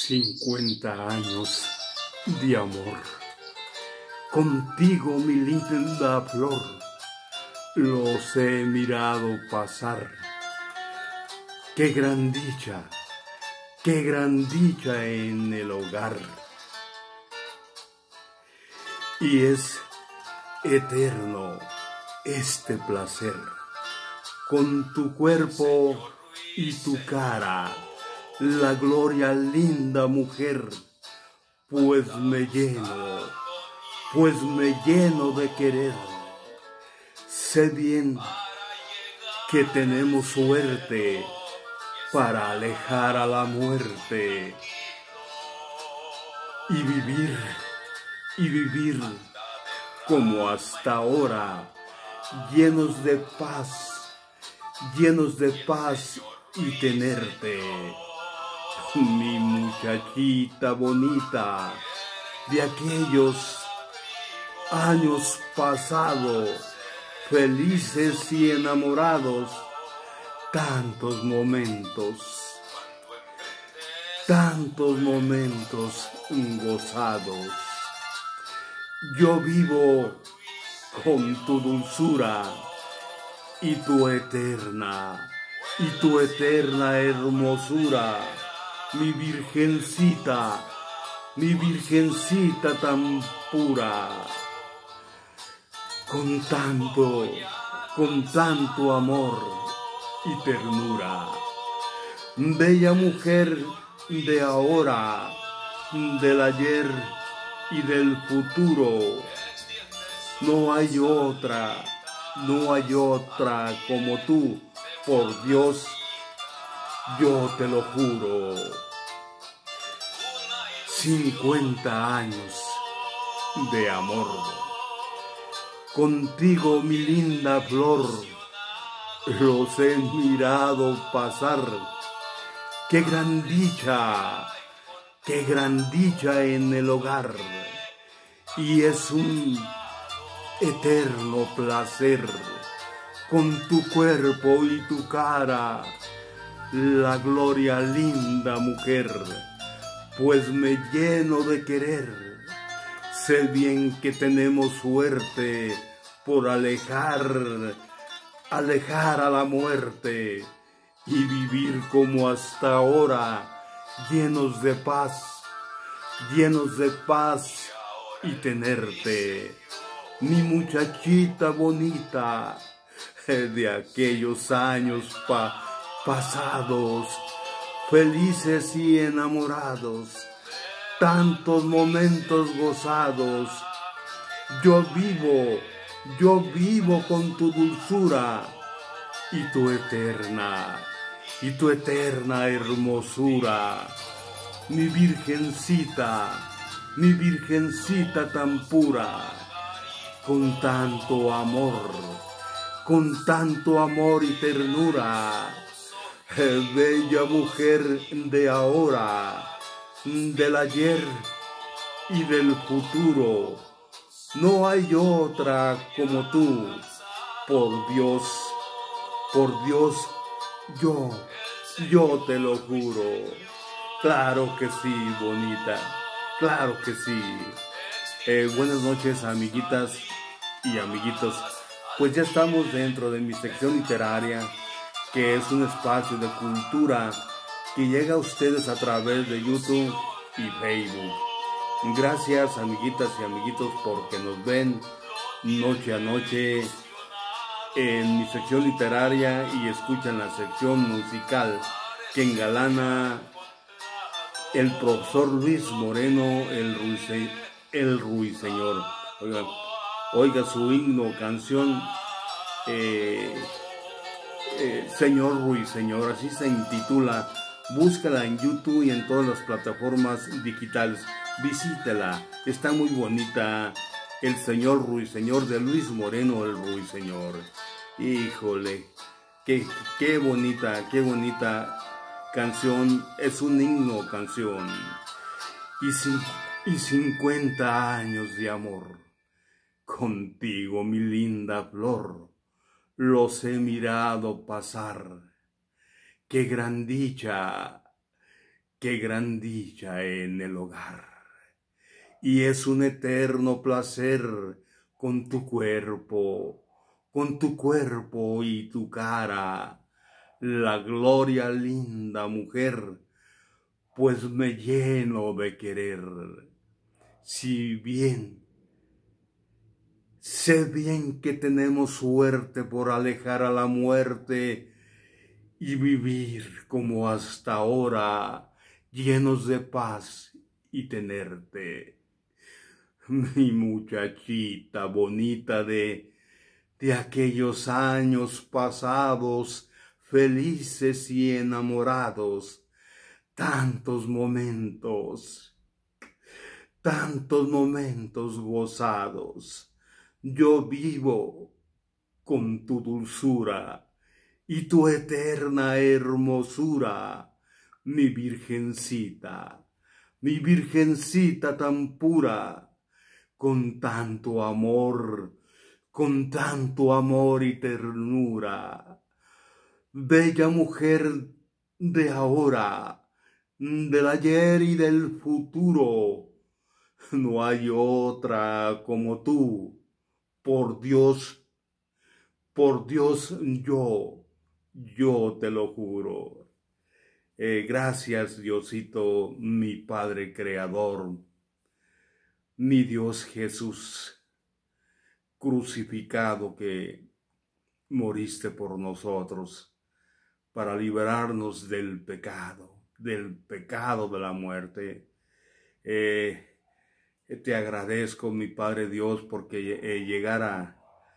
50 años de amor. Contigo, mi linda flor, los he mirado pasar. Qué gran dicha en el hogar. Y es eterno este placer, con tu cuerpo y tu cara, la gloria linda mujer, pues me lleno de querer. Sé bien que tenemos suerte para alejar a la muerte y vivir como hasta ahora, llenos de paz y tenerte, mi muchachita bonita de aquellos años pasados, felices y enamorados, tantos momentos gozados. Yo vivo con tu dulzura y tu eterna hermosura, mi virgencita tan pura, con tanto amor y ternura. Bella mujer de ahora, del ayer y del futuro, no hay otra como tú, por Dios, yo te lo juro. 50 años de amor. Contigo, mi linda flor, los he mirado pasar. Qué gran dicha en el hogar. Y es un eterno placer, con tu cuerpo y tu cara, la gloria linda mujer, pues me lleno de querer. Sé bien que tenemos suerte por alejar a la muerte y vivir como hasta ahora, llenos de paz y tenerte, mi muchachita bonita de aquellos años pasados, felices y enamorados, tantos momentos gozados. Yo vivo con tu dulzura y tu eterna hermosura, mi virgencita tan pura, con tanto amor y ternura. Bella mujer de ahora, del ayer y del futuro, no hay otra como tú, por Dios, yo te lo juro. Claro que sí, bonita, claro que sí. Buenas noches, amiguitas y amiguitos. Pues ya estamos dentro de mi sección literaria, que es un espacio de cultura que llega a ustedes a través de YouTube y Facebook. Gracias, amiguitas y amiguitos, porque nos ven noche a noche en mi sección literaria y escuchan la sección musical que engalana el profesor Luis Moreno, el Ruiseñor. Oiga su himno, canción, Señor Ruiseñor, así se intitula. Búscala en YouTube y en todas las plataformas digitales. Visítela, está muy bonita. El Señor Ruiseñor, de Luis Moreno, el Ruiseñor. Híjole, qué bonita canción. Es un himno canción. Y 50 años de amor. Contigo, mi linda flor, los he mirado pasar. Qué gran dicha qué gran dicha en el hogar. Y es un eterno placer con tu cuerpo y tu cara, la gloria linda mujer, pues me lleno de querer. Si bien, sé bien que tenemos suerte por alejar a la muerte y vivir como hasta ahora, llenos de paz y tenerte. Mi muchachita bonita de aquellos años pasados, felices y enamorados, tantos momentos gozados. Yo vivo con tu dulzura y tu eterna hermosura, mi virgencita tan pura, con tanto amor y ternura. Bella mujer de ahora, del ayer y del futuro, no hay otra como tú. Por Dios, yo te lo juro. Gracias, Diosito, mi Padre Creador, mi Dios Jesús, crucificado, que moriste por nosotros para librarnos del pecado de la muerte. Te agradezco, mi Padre Dios, porque llegar a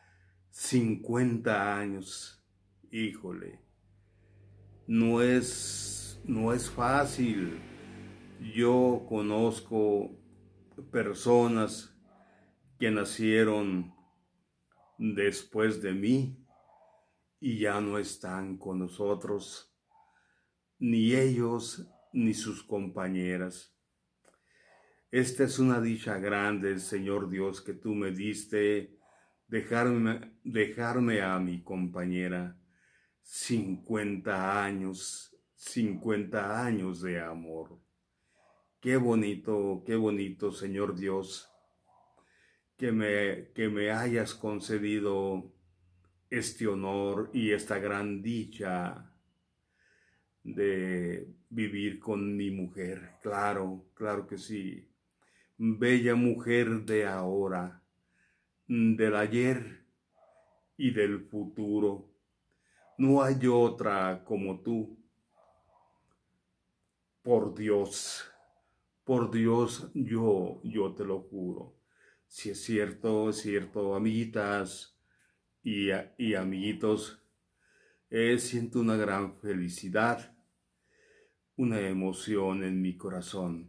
50 años, híjole, no es fácil. Yo conozco personas que nacieron después de mí y ya no están con nosotros, ni ellos ni sus compañeras. Esta es una dicha grande, Señor Dios, que tú me diste, dejarme a mi compañera. 50 años de amor. Qué bonito, Señor Dios, que me hayas concedido este honor y esta gran dicha de vivir con mi mujer. Claro que sí. Bella mujer de ahora, del ayer y del futuro. No hay otra como tú. Por Dios, yo te lo juro. Si es cierto, amiguitas y amiguitos, siento una gran felicidad, una emoción en mi corazón.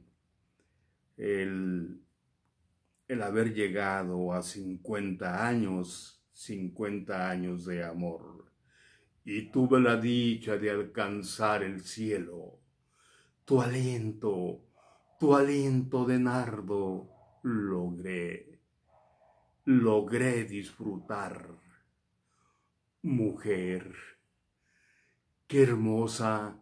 El haber llegado a 50 años de amor, y tuve la dicha de alcanzar el cielo. Tu aliento de nardo logré disfrutar. Mujer, qué hermosa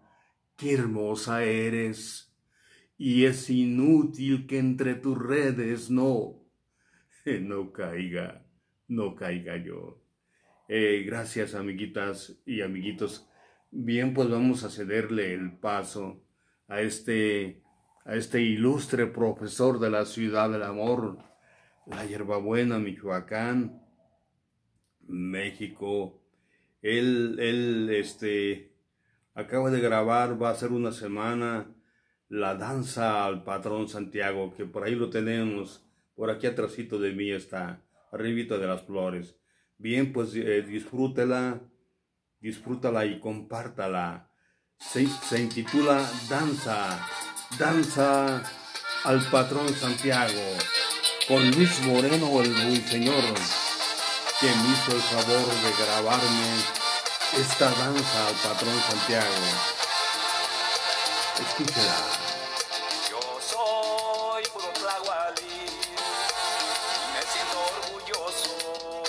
eres, y es inútil que entre tus redes no caiga yo. Gracias, amiguitas y amiguitos. Bien, pues vamos a cederle el paso a este ilustre profesor de la ciudad del amor, la Hierbabuena, Michoacán, México. Él acaba de grabar, va a ser una semana, la danza al patrón Santiago, que por ahí lo tenemos, por aquí atrásito de mí está, arribita de las flores. Bien, pues disfrútala y compártala. Se intitula Danza al patrón Santiago, con Luis Moreno, el ruiseñor, que me hizo el favor de grabarme esta danza al patrón Santiago. Escúchela. Yo soy puro tlahualí, me siento orgulloso,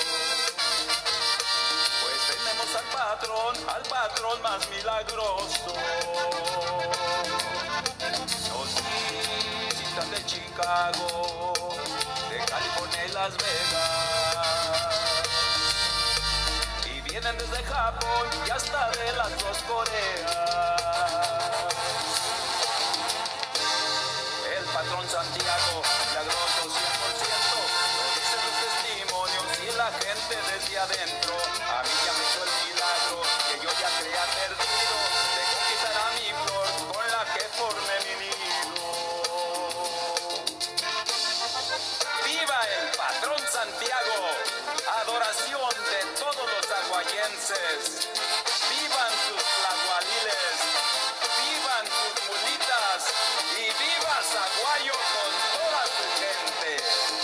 pues tenemos al patrón más milagroso. Chicago, de California y Las Vegas. Y vienen desde Japón y hasta de las dos Coreas. El patrón Santiago, milagroso 100%, lo dicen los testimonios y la gente desde adentro. A mí ya me hizo el milagro que yo ya creía perdido, de conquistar a mi flor con la que formé mi nido. ¡Viva el patrón Santiago! Adoración de todos los aguayenses. ¡Vivan sus tlahualiles! ¡Vivan sus mulitas! ¡Y viva Zaguayo con toda su gente!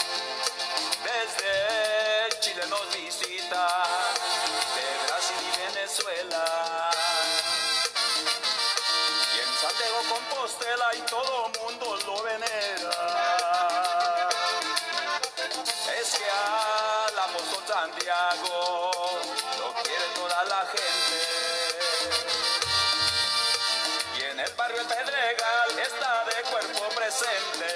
Desde Chile nos visitan, de Brasil y Venezuela. Y en Santiago Compostela y todo mundo lo venera. Es que al apóstol Santiago lo quiere toda la gente. Y en el barrio El Pedregal está de cuerpo presente.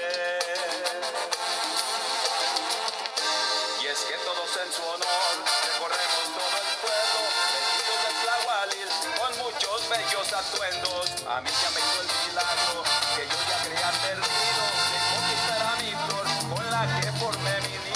Y es que todos en su honor recorremos todo el pueblo, vestidos de tlahualil con muchos bellos atuendos. A mí ya me hizo el milagro que yo ya creía perdido, de conquistar a mi flor con la que formé mi nido.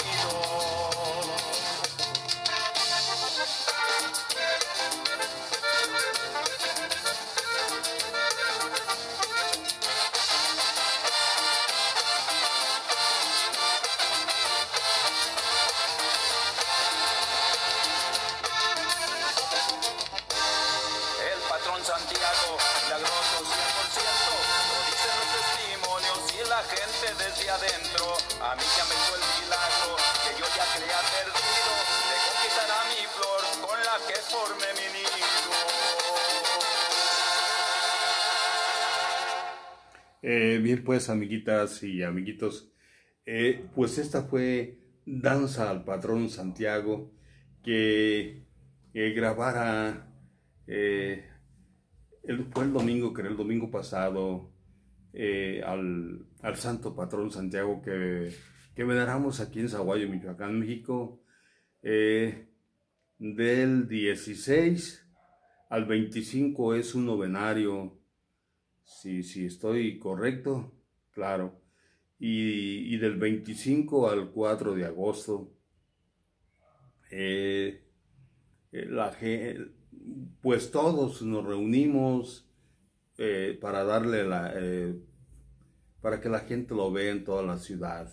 El patrón Santiago, milagroso 100%, lo dicen los testimonios y la gente desde adentro. A mí ya me hizo el milagro que yo ya creía perdido, de conquistar a mi flor con la que formé mi nido. Bien, pues, amiguitas y amiguitos, pues esta fue Danza al Patrón Santiago, que grabara, fue el domingo, creo, el domingo pasado, al Santo Patrón Santiago que veneramos aquí en Zaguayo, Michoacán, México, del 16 al 25 es un novenario. Si estoy correcto, claro. Y del 25 al 4 de agosto, pues todos nos reunimos para darle para que la gente lo vea en toda la ciudad.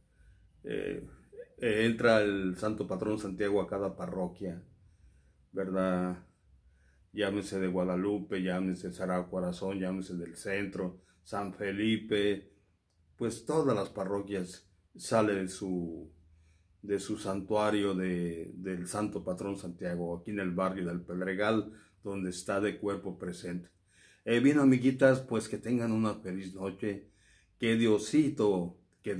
Entra el Santo Patrón Santiago a cada parroquia, ¿verdad? Llámese de Guadalupe, llámese Sagrado Corazón, llámese del Centro, San Felipe, pues todas las parroquias sale de su santuario del Santo Patrón Santiago, aquí en el barrio del Pedregal, donde está de cuerpo presente. Bien, amiguitas, pues que tengan una feliz noche, que Diosito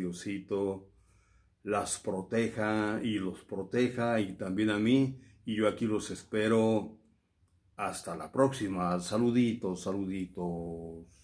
las proteja y los proteja, y también a mí, y yo aquí los espero. Hasta la próxima. Saluditos, saluditos.